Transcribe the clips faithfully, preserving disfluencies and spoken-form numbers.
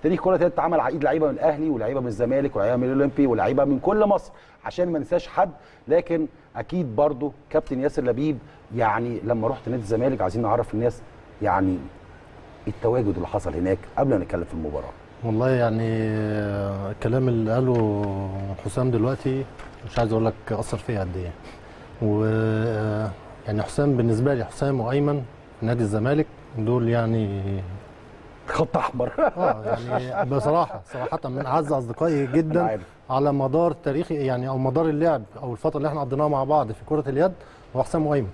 تاريخ كره اليد اتعمل على ايد لعيبه من الاهلي ولاعيبه من الزمالك ولاعيبه من الاولمبي ولاعيبه من كل مصر عشان ما ننساش حد. لكن اكيد برضو كابتن ياسر لبيب، يعني لما رحت نادي الزمالك عايزين نعرف الناس يعني التواجد اللي حصل هناك قبل ما نتكلم في المباراه. والله يعني الكلام اللي قاله حسام دلوقتي مش عايز اقول لك اثر فيا قد ايه. و يعني حسام بالنسبه لي، حسام وايمن في نادي الزمالك دول يعني خط احمر. اه يعني بصراحه صراحه من اعز اصدقائي جدا على مدار تاريخي، يعني او مدار اللعب او الفتره اللي احنا قضيناها مع بعض في كره اليد هو حسام وايمن.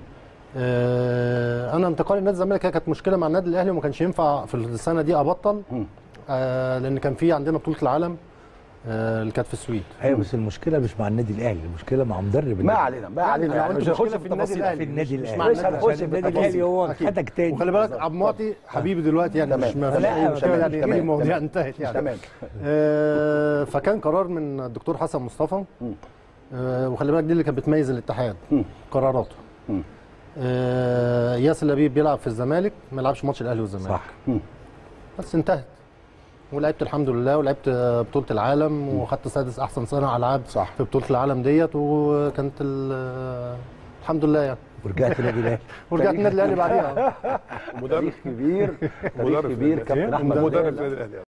آه انا انتقالي لنادي الزمالك كانت مشكله مع النادي الاهلي وما كانش ينفع في السنه دي ابطل. آه لان كان في عندنا بطوله العالم آه اللي كانت في السويد. ايوه بس المشكله مش مع النادي الاهلي، المشكله مع مدرب. ما علينا ما علينا يعني مش هنخش في النادي التفاصيل. في النادي الاهلي مش هنخش في النادي الاهلي، هو خدك تاني. وخلي بالك عبد المعطي حبيبي دلوقتي يعني مش ما فيش لا، اي مشكله، يعني تمام، المواضيع انتهت يعني. تمام. آه فكان قرار من الدكتور حسن مصطفى، آه وخلي بالك دي اللي كانت بتميز الاتحاد قراراته. آه ياسر لبيب بيلعب في الزمالك ما يلعبش ماتش الاهلي والزمالك. صح. بس انتهت ولعبت الحمد لله، ولعبت بطوله العالم وخدت سادس احسن صانع العاب صح في بطوله العالم ديت، وكانت الحمد لله يعني. ورجعت النادي الاهلي ورجعت النادي الاهلي بعديها. مدرب كبير، مدرب كبير كابتن احمد مدرب النادي الاهلي.